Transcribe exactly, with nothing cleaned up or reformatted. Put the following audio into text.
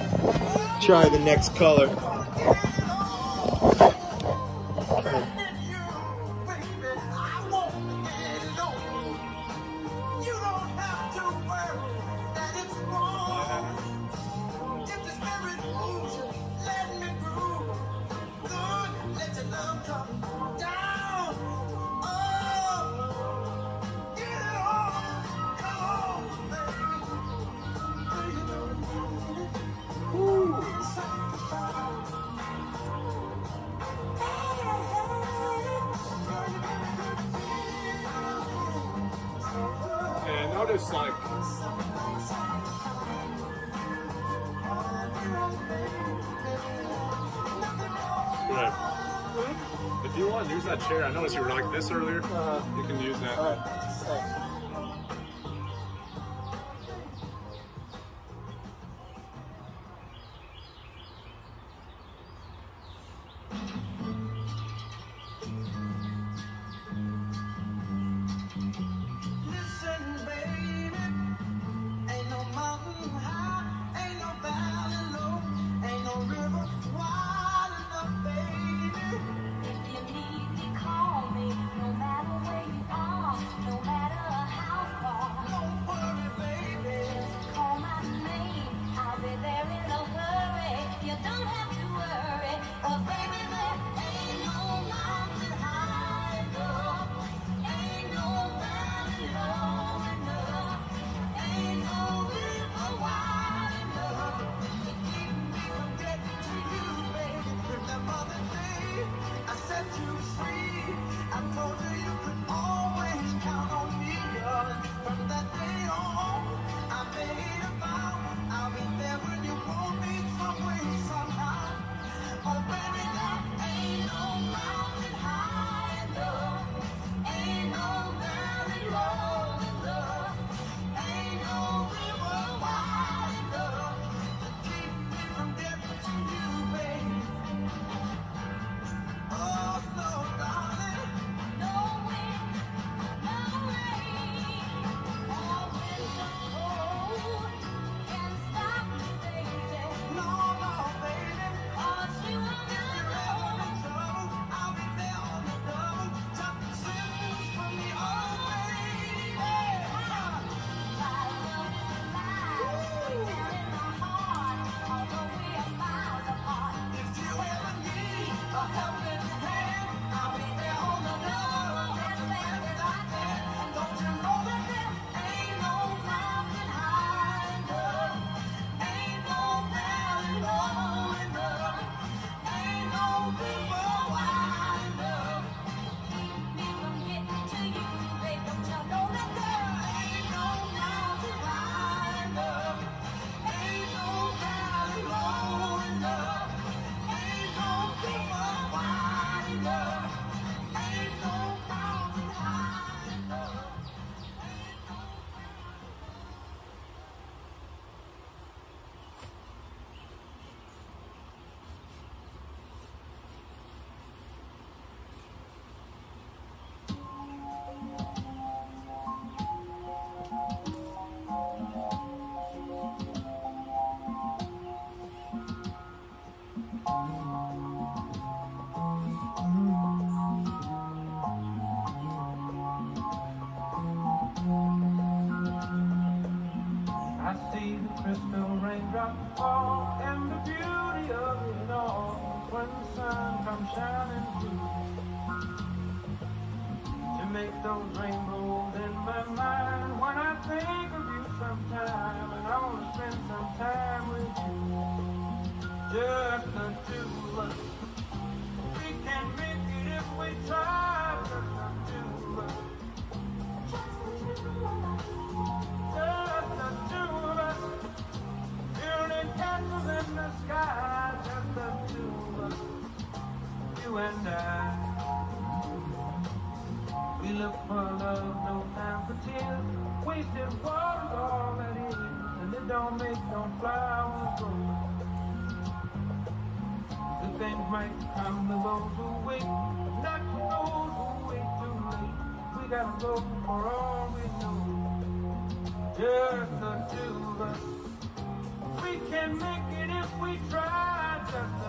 try the next color. Notice like yeah. If you want to use that chair, I noticed you were like this earlier. Uh, you can use that. Uh, thanks. crystal raindrops fall, and the beauty of it all is when the sun comes shining through to make those rainbows in my mind. When I think of you sometime, and I want to spend some time with you, just the two of us. We can make it if we try, just the two of us. Just the two of us. Just the two of us. Building castles in the sky, just the two of us. You and I. We look for love, no time for tears. Wasted water's all that is, and it don't make no flowers grow. The things might come to those who wait, but not to those who wait too late. We gotta go for all we know. Just the two of us. We can make it if we tried just